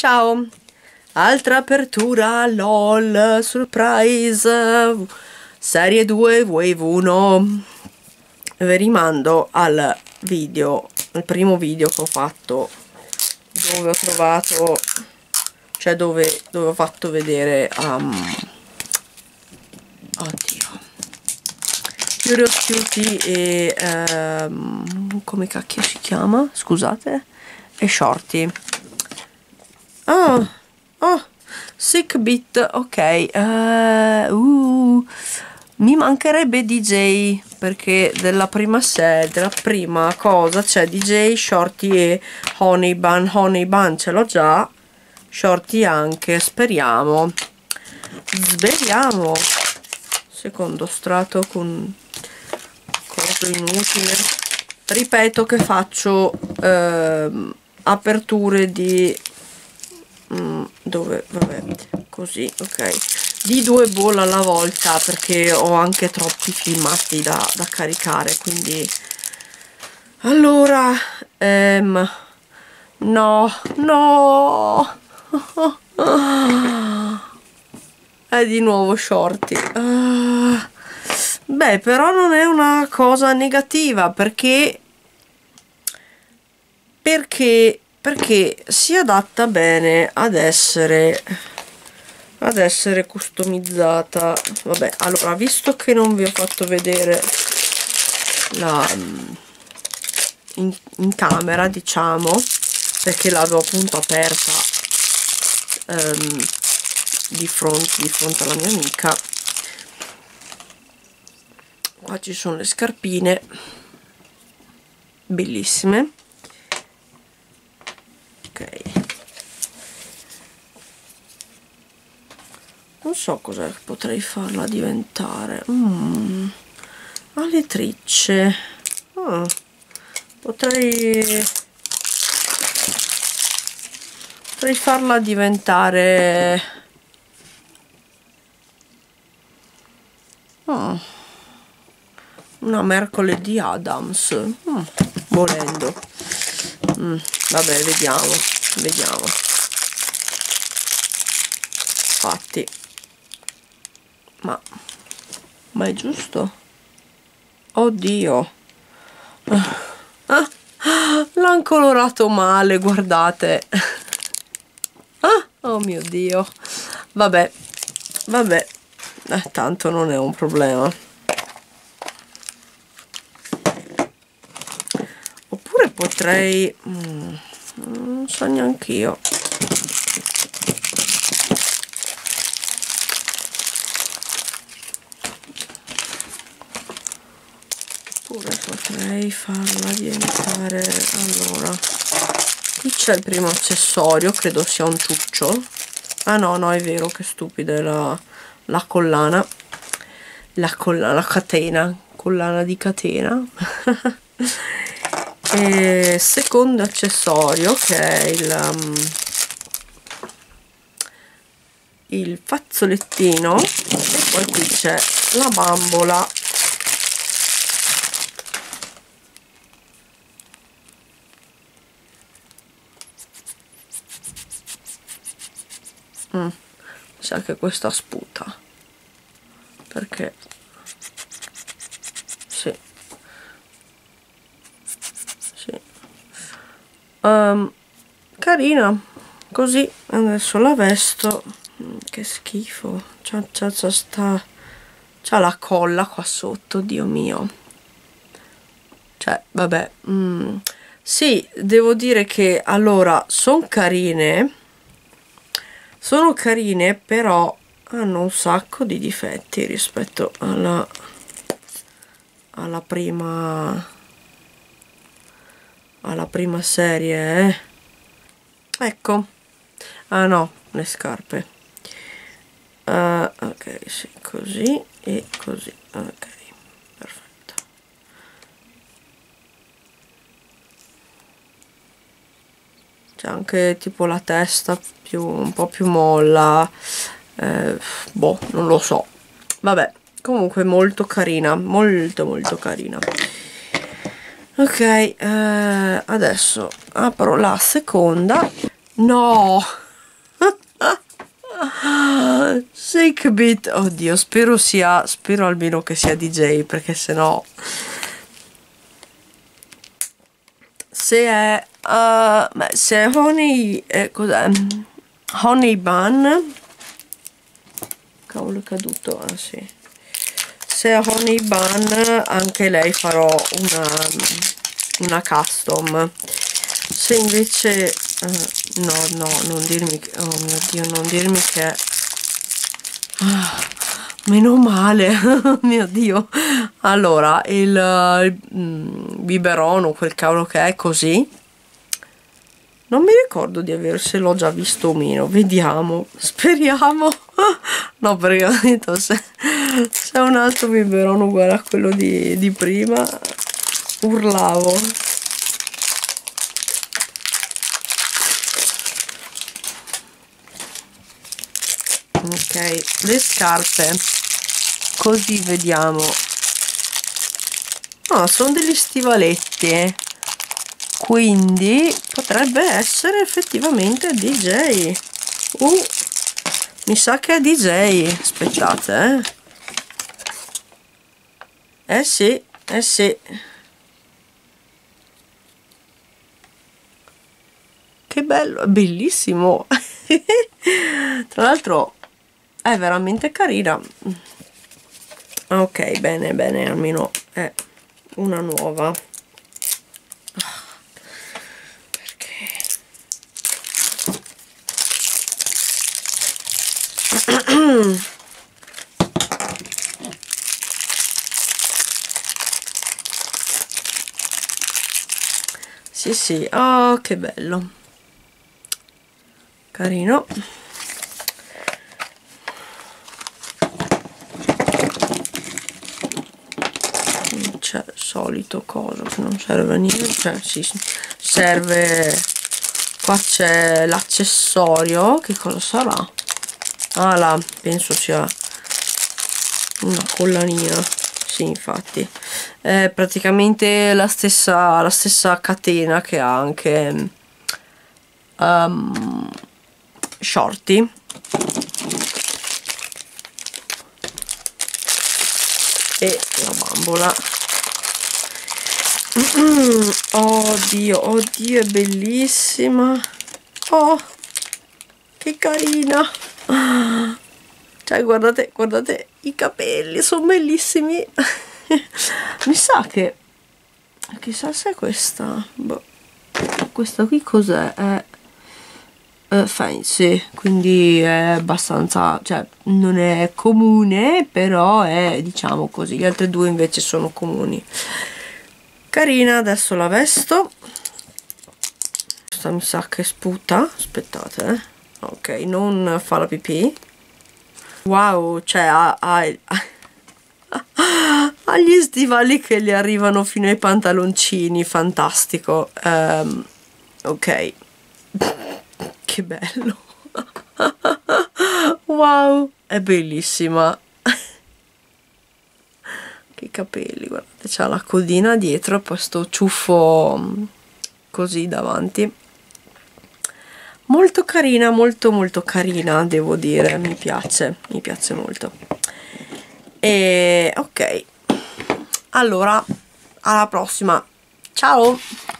Ciao! Altra apertura, LOL, surprise, serie 2 Wave 1. Vi rimando al video, al primo video che ho fatto, dove ho trovato, cioè dove ho fatto vedere oddio, Curious Cutie e come cacchio si chiama? Scusate, e Shorty. Oh, Sick Beat, ok. Mi mancherebbe DJ, perché della prima serie, della prima cosa c'è DJ, Shorty e Honey Bun. Honey Bun ce l'ho già, Shorty anche, speriamo. Secondo strato con coso inutile. Ripeto che faccio aperture di dove, vabbè, così, ok, di 2 bowl alla volta, perché ho anche troppi filmati da caricare, quindi allora no è di nuovo Shorty. Beh, però non è una cosa negativa, perché si adatta bene ad essere customizzata. Vabbè, allora, visto che non vi ho fatto vedere la in camera, diciamo, perché l'avevo appunto aperta di fronte alla mia amica, qua ci sono le scarpine bellissime. Ok, non so cosa potrei farla diventare. Alle tricce. Potrei farla diventare una mercoledì Adams, volendo. Vabbè, vediamo. Infatti, ma è giusto? Oddio, l'hanno colorato male, guardate. Oh mio Dio. Vabbè, tanto non è un problema. Oppure potrei non so neanche io. Oppure potrei farla diventare, allora, qui c'è il primo accessorio, credo sia un ciuccio. Ah no, è vero, che stupida, è la collana, collana di catena. E secondo accessorio, che è il fazzolettino, e poi qui c'è la bambola. Sa che questa sputa, perché sì, carina così. Adesso la vesto. Che schifo, c'ha la colla qua sotto, Dio mio. Cioè, vabbè, sì, devo dire che allora sono carine, però hanno un sacco di difetti rispetto alla prima serie, ecco. Ah no, le scarpe. Ok, sì, così e così. Ok, perfetto. C'è anche tipo la testa un po' più molla. Boh, non lo so. Vabbè, comunque molto carina, molto carina. Ok, adesso apro la seconda. No, Shake Beat, oddio, spero almeno che sia DJ, perché sennò se è Honey, cos'è? Honey Bun, cavolo, è caduto, ah sì, se è Honey Bun anche lei farò una custom. Se invece no, non dirmi che, oh mio Dio, non dirmi che meno male. Mio Dio. Allora il biberon o quel cavolo che è così, non mi ricordo di averselo già visto o meno, vediamo, speriamo. No, perché ho detto, se è un altro biberon uguale a quello di prima, urlavo. Ok, le scarpe, così vediamo. No, sono degli stivaletti, quindi potrebbe essere effettivamente DJ. Mi sa che è DJ. Aspettate, sì, sì. Che bello, è bellissimo. Tra l'altro è veramente carina. Ok, bene, bene, almeno è una nuova. Perché sì, sì, oh, che bello, carino. C'è il solito coso che non serve a niente, cioè sì, serve. Qua c'è l'accessorio, che cosa sarà? Ah là, penso sia una collanina, sì, infatti è praticamente la stessa catena che ha anche shorty. E la bambola. Oddio, oddio, è bellissima. Oh, che carina. Cioè, guardate, guardate i capelli, sono bellissimi. Mi sa che, chissà se è questa. Boh. Questa qui cos'è? È fancy, quindi è abbastanza, cioè non è comune, però è, diciamo così. Gli altri due invece sono comuni. Carina, adesso la vesto. Questa mi sa che sputa, aspettate, ok, non fa la pipì. Wow, cioè ha gli stivali che gli arrivano fino ai pantaloncini, fantastico. Ok, che bello. Wow, è bellissima. Che capelli, guardate, c'ha la codina dietro e poi sto ciuffo così davanti. Molto carina, molto molto carina, devo dire, mi piace molto. E ok, allora alla prossima, ciao.